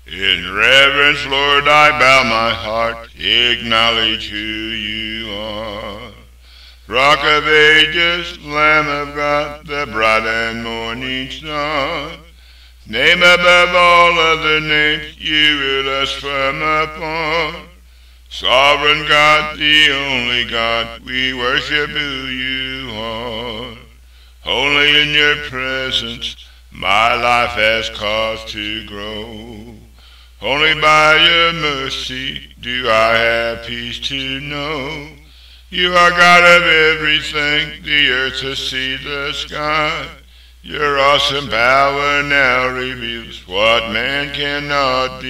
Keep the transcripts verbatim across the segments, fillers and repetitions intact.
In reverence, Lord, I bow my heart, acknowledge who you are. Rock of ages, Lamb of God, the bright and morning star. Name above all other names, you rule us from afar. Sovereign God, the only God, we worship who you are. Only in your presence my life has cause to grow. Only by your mercy do I have peace to know. You are God of everything, the earth, the sea, the sky. Your awesome power now reveals what man cannot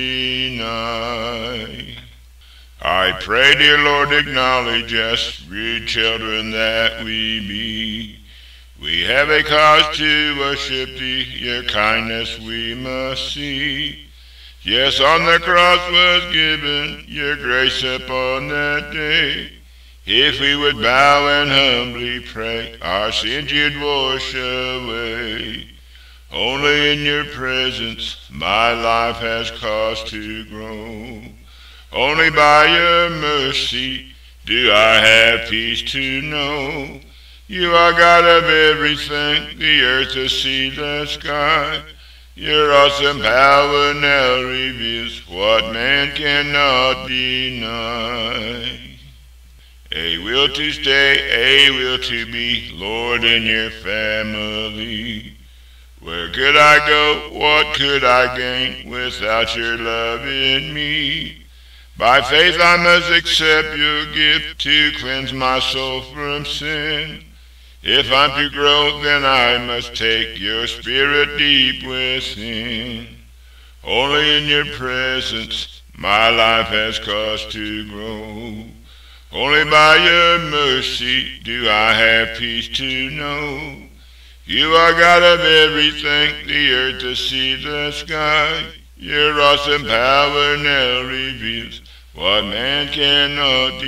deny. I pray, dear Lord, acknowledge us, rude children that we be. We have a cause to worship thee, your kindness we must see. Yes, on the cross was given your grace upon that day. If we would bow and humbly pray, our sins you'd wash away. Only in your presence my life has cause to grow. Only by your mercy do I have peace to know. You are God of everything, the earth, the sea, the sky. Your awesome power now reveals what man cannot deny. A will to stay, a will to be, Lord, in your family. Where could I go, what could I gain without your love in me? By faith I must accept your gift to cleanse my soul from sin. If I'm to grow, then I must take your spirit deep within. Only in your presence my life has cause to grow. Only by your mercy do I have peace to know. You are God of everything, the earth, the sea, the sky. Your awesome power now reveals what man cannot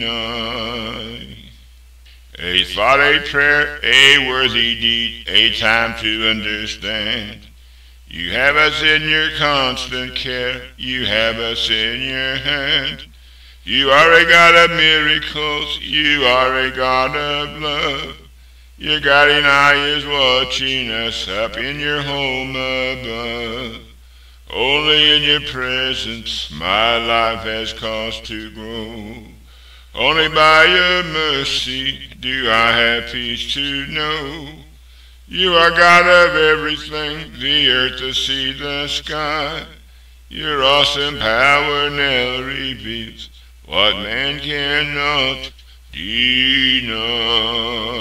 deny. A thought, a prayer, a worthy deed, a time to understand. You have us in your constant care, you have us in your hand. You are a God of miracles, you are a God of love. Your guiding eye is watching us up in your home above. Only in your presence my life has cause to grow. Only by your mercy do I have peace to know. You are God of everything, the earth, the sea, the sky. Your awesome power now reveals what man cannot deny.